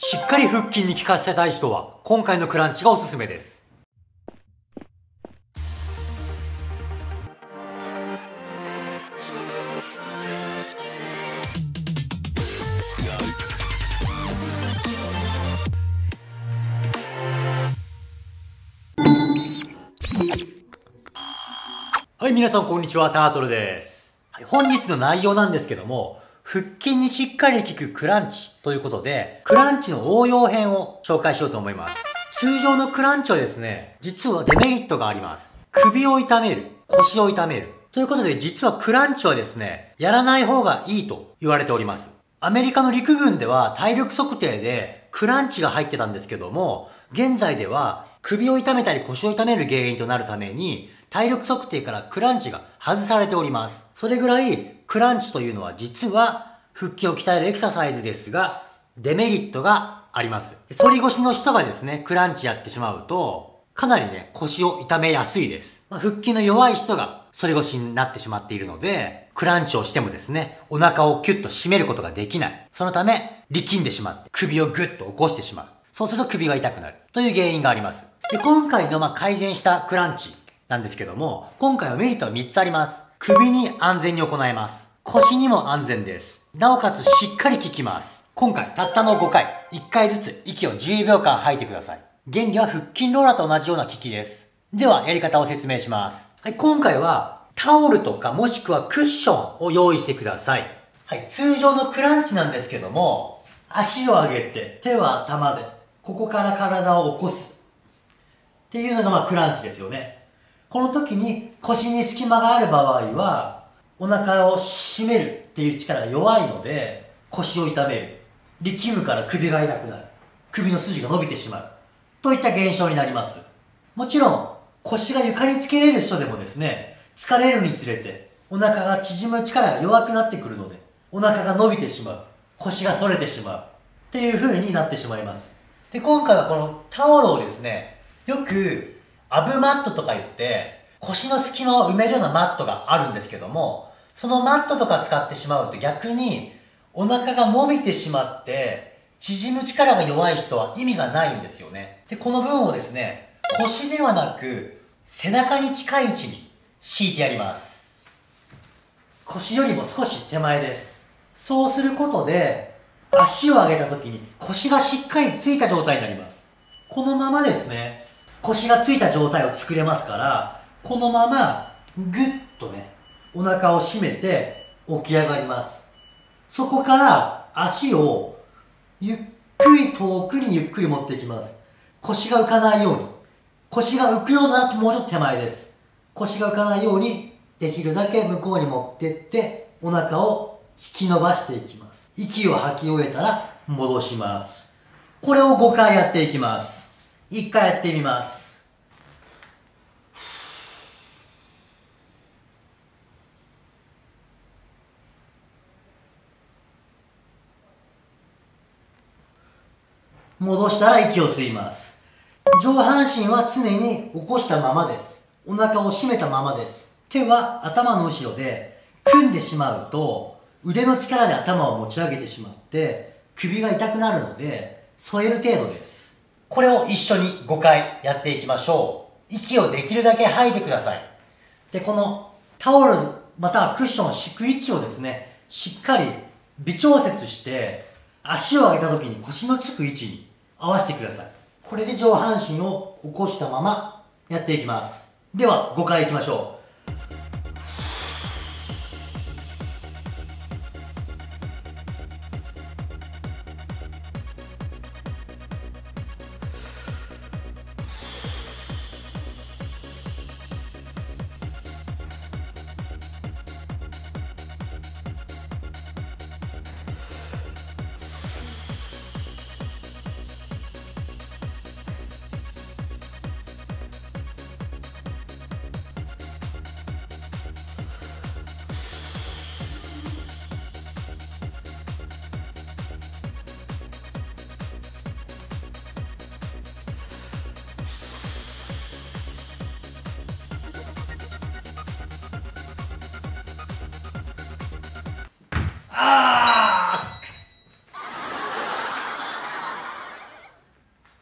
しっかり腹筋に効かせたい人は、今回のクランチがおすすめです。はい、皆さんこんにちは、タートルです。はい、本日の内容なんですけども、腹筋にしっかり効くクランチということで、クランチの応用編を紹介しようと思います。通常のクランチはですね、実はデメリットがあります。首を痛める、腰を痛める。ということで、実はクランチはですね、やらない方がいいと言われております。アメリカの陸軍では体力測定でクランチが入ってたんですけども、現在では首を痛めたり腰を痛める原因となるために、体力測定からクランチが外されております。それぐらいクランチというのは実は腹筋を鍛えるエクササイズですが、デメリットがあります。反り腰の人がですね、クランチやってしまうと、かなりね、腰を痛めやすいです。腹筋の弱い人が反り腰になってしまっているので、クランチをしてもですね、お腹をキュッと締めることができない。そのため、力んでしまって首をグッと起こしてしまう。そうすると首が痛くなる。という原因があります。で、今回の改善したクランチなんですけども、今回はメリットは3つあります。首に安全に行えます。腰にも安全です。なおかつしっかり効きます。今回、たったの5回、1回ずつ息を10秒間吐いてください。原理は腹筋ローラーと同じような効きです。では、やり方を説明します。はい、今回はタオルとかもしくはクッションを用意してください。はい、通常のクランチなんですけども、足を上げて、手は頭で、ここから体を起こす。っていうのがクランチですよね。この時に腰に隙間がある場合は、お腹を締めるっていう力が弱いので、腰を痛める。力むから首が痛くなる。首の筋が伸びてしまう。といった現象になります。もちろん、腰が床につけれる人でもですね、疲れるにつれて、お腹が縮む力が弱くなってくるので、お腹が伸びてしまう。腰が反れてしまう。っていう風になってしまいます。で、今回はこのタオルをですね、よく、アブマットとか言って、腰の隙間を埋めるようなマットがあるんですけども、そのマットとか使ってしまうと逆に、お腹が伸びてしまって、縮む力が弱い人は意味がないんですよね。で、この分をですね、腰ではなく、背中に近い位置に敷いてやります。腰よりも少し手前です。そうすることで、足を上げた時に腰がしっかりついた状態になります。このままですね、腰がついた状態を作れますから、このままぐっとね、お腹を締めて起き上がります。そこから足をゆっくり遠くにゆっくり持っていきます。腰が浮かないように。腰が浮くようならもうちょっと手前です。腰が浮かないようにできるだけ向こうに持ってって、お腹を引き伸ばしていきます。息を吐き終えたら戻します。これを5回やっていきます。1回やってみます。戻したら息を吸います。上半身は常に起こしたままです。お腹を締めたままです。手は頭の後ろで組んでしまうと腕の力で頭を持ち上げてしまって首が痛くなるので添える程度です。これを一緒に5回やっていきましょう。息をできるだけ吐いてください。で、このタオルまたはクッションを敷く位置をですね、しっかり微調節して足を上げた時に腰のつく位置に合わせてください。これで上半身を起こしたままやっていきます。では5回いきましょう。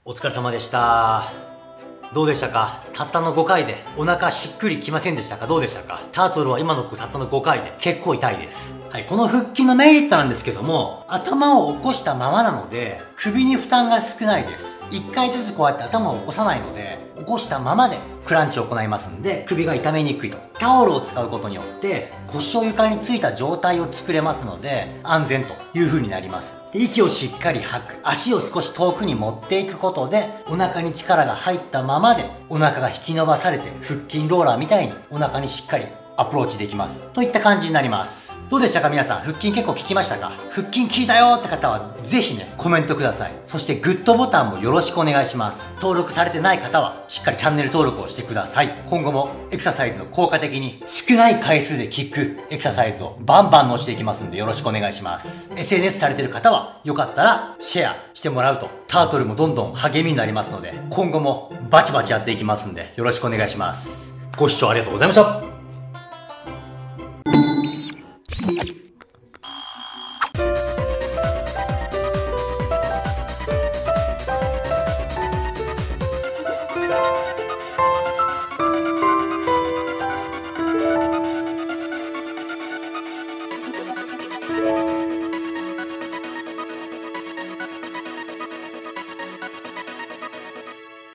お疲れ様でした。どうでしたか？たったの5回でお腹しっくりきませんでしたか？どうでしたか？タートルは今のたったの5回で結構痛いです。はい、この腹筋のメリットなんですけども、頭を起こしたままなので、首に負担が少ないです。1回ずつこうやって頭を起こさないので、起こしたままでクランチを行いますんで、首が痛めにくいと。タオルを使うことによって、腰を床についた状態を作れますので、安全という風になります。で、息をしっかり吐く。足を少し遠くに持っていくことで、お腹に力が入ったままで、お腹が引き伸ばされて、腹筋ローラーみたいにお腹にしっかりアプローチできます。といった感じになります。どうでしたか皆さん？腹筋結構効きましたか？腹筋効いたよって方はぜひね、コメントください。そしてグッドボタンもよろしくお願いします。登録されてない方はしっかりチャンネル登録をしてください。今後もエクササイズの効果的に少ない回数で効くエクササイズをバンバン載せていきますんでよろしくお願いします。SNS されてる方はよかったらシェアしてもらうとタートルもどんどん励みになりますので今後もバチバチやっていきますんでよろしくお願いします。ご視聴ありがとうございました。you